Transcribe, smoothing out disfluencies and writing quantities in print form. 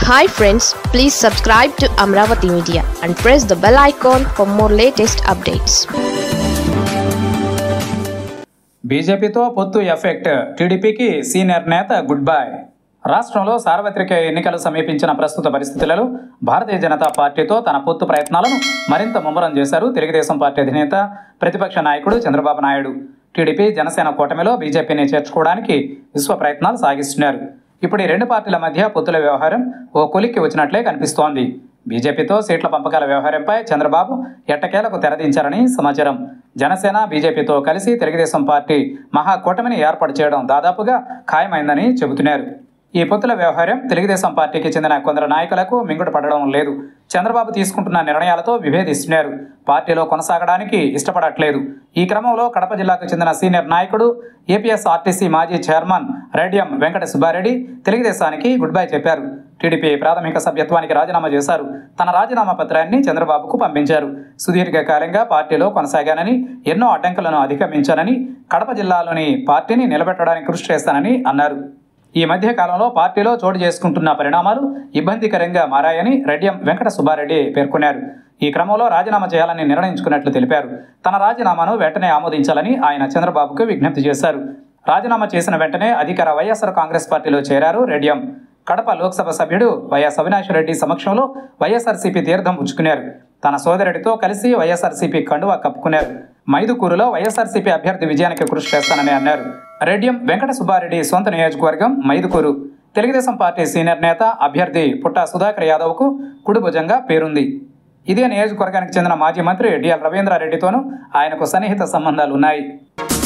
Hi friends, please subscribe to Amravati Media and press the bell icon for more latest updates. బీజేపీతో పొత్తు effect, టీడీపీకి senior నేత good bye. రాష్ట్రంలో సార్వత్రిక ఎన్నికలు సమీపించిన ప్రస్తుత పరిస్థితులలో భారతీయ జనతా పార్టీతో తన పొత్తు ప్రయత్నాలను మరింత ముమ్మరం చేశారు తెలుగుదేశం పార్టీ అధినేత, ప్రతిపక్ష నాయకుడు చంద్రబాబు నాయుడు. టీడీపీ జనసేన కూటమిలో బీజేపీని చేర్చుకోవడానికి విశ్వ ప్రయత్నాలు సాగిస్తున్నారు. ఇప్పుడు ఈ రెండు పార్టీల మధ్య పొత్తుల వ్యవహారం ఓ కొలిక్కి వచ్చినట్లే కనిపిస్తోంది. బీజేపీతో సీట్ల పంపకాల వ్యవహారంపై చంద్రబాబు ఎట్టకేలకు తెరదించారని సమాచారం. జనసేన బీజేపీతో కలిసి తెలుగుదేశం పార్టీ మహాకూటమిని ఏర్పాటు చేయడం దాదాపుగా ఖాయమైందని చెబుతున్నారు. ఈ పొత్తుల వ్యవహారం తెలుగుదేశం పార్టీకి చెందిన కొందరు నాయకులకు మింగుడు పడడం లేదు. చంద్రబాబు తీసుకుంటున్న నిర్ణయాలతో విభేదిస్తున్నారు. పార్టీలో కొనసాగడానికి ఇష్టపడట్లేదు. ఈ క్రమంలో కడప జిల్లాకు చెందిన సీనియర్ నాయకుడు, ఏపీఎస్ఆర్టీసీ మాజీ చైర్మన్ రెడ్డియం వెంకట సుబ్బారెడ్డి తెలుగుదేశానికి గుడ్ బై చెప్పారు. టీడీపీ ప్రాథమిక సభ్యత్వానికి రాజీనామా చేశారు. తన రాజీనామా పత్రాన్ని చంద్రబాబుకు పంపించారు. సుదీర్ఘకాలంగా పార్టీలో కొనసాగానని, ఎన్నో అడ్డంకులను అధిగమించానని, కడప జిల్లాలోని పార్టీని నిలబెట్టడానికి కృషి చేస్తానని అన్నారు. ఈ మధ్య కాలంలో పార్టీలో చోటు చేసుకుంటున్న పరిణామాలు ఇబ్బందికరంగా మారాయని రెడ్డియం వెంకట సుబ్బారెడ్డి పేర్కొన్నారు. ఈ క్రమంలో రాజీనామా చేయాలని నిర్ణయించుకున్నట్లు తెలిపారు. తన రాజీనామాను వెంటనే ఆమోదించాలని ఆయన చంద్రబాబుకు విజ్ఞప్తి చేశారు. రాజీనామా చేసిన వెంటనే అధికార వైఎస్ఆర్ కాంగ్రెస్ పార్టీలో చేరారు రెడ్డియం. కడప లోక్సభ సభ్యుడు వైఎస్ అవినాష్ రెడ్డి సమక్షంలో వైఎస్ఆర్సీపీ తీర్థం పుచ్చుకున్నారు. తన సోదరుడితో కలిసి వైఎస్ఆర్సీపీ కండువా కప్పుకున్నారు. మైదుకూరులో వైఎస్ఆర్సీపీ అభ్యర్థి విజయానికి కృషి చేస్తానని అన్నారు. రెడ్డియం వెంకట సుబ్బారెడ్డి సొంత నియోజకవర్గం మైదుకూరు. తెలుగుదేశం పార్టీ సీనియర్ నేత, అభ్యర్థి పుట్టా సుధాకర్ యాదవ్కు కుడిభుజంగా పేరుంది. ఇదే నియోజకవర్గానికి చెందిన మాజీ మంత్రి డిఎల్ రవీంద్రారెడ్డితోనూ ఆయనకు సన్నిహిత సంబంధాలు ఉన్నాయి.